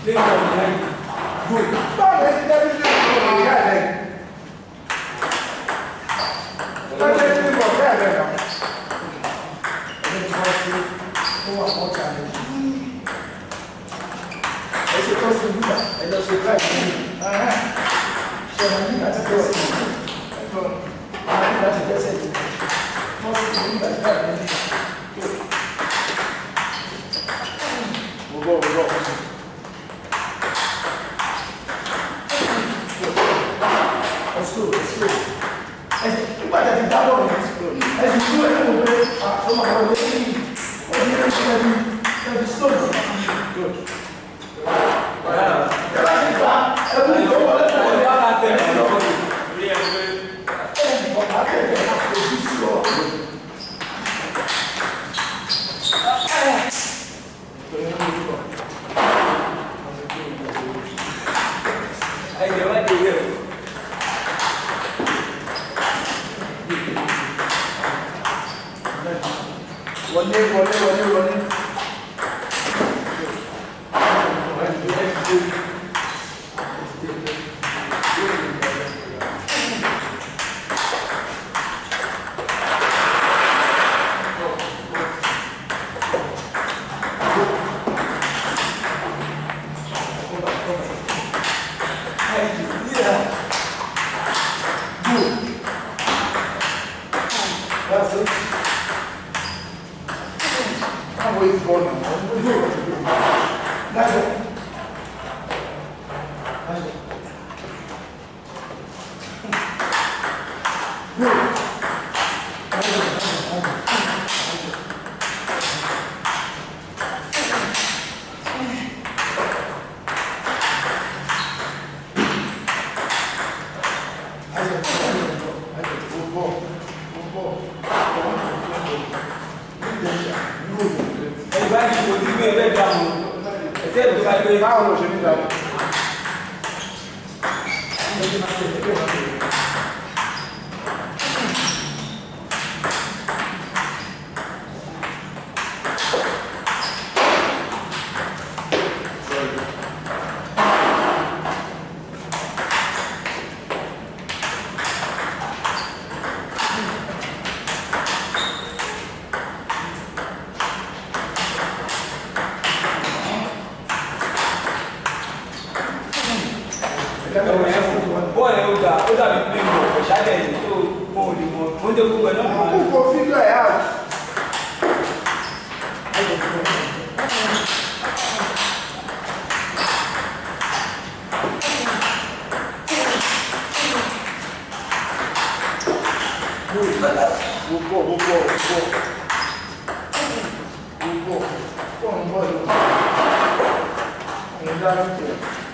Play ball behind you. Good. Stop it. Let me play ball behind them. Let me play ball behind them now. More challenge. Let's see what's in here. And let's see right here. So I think that's a good thing. I think that's a good thing. Most of the that's right. We'll go. Let's go. As you got that double, as you do it, good. One day. That's it. I'm waiting for now. That's it. Good. Everybody should be very down. Except if I play power, you need that. Boy, ó dàbí pé mo kò ṣáájú ẹ̀yìn tó mọ òdì mọ́ oúnjẹ gbogbo ẹ̀ náà máa ń kó fílọ̀ ẹ̀ out. We'll go.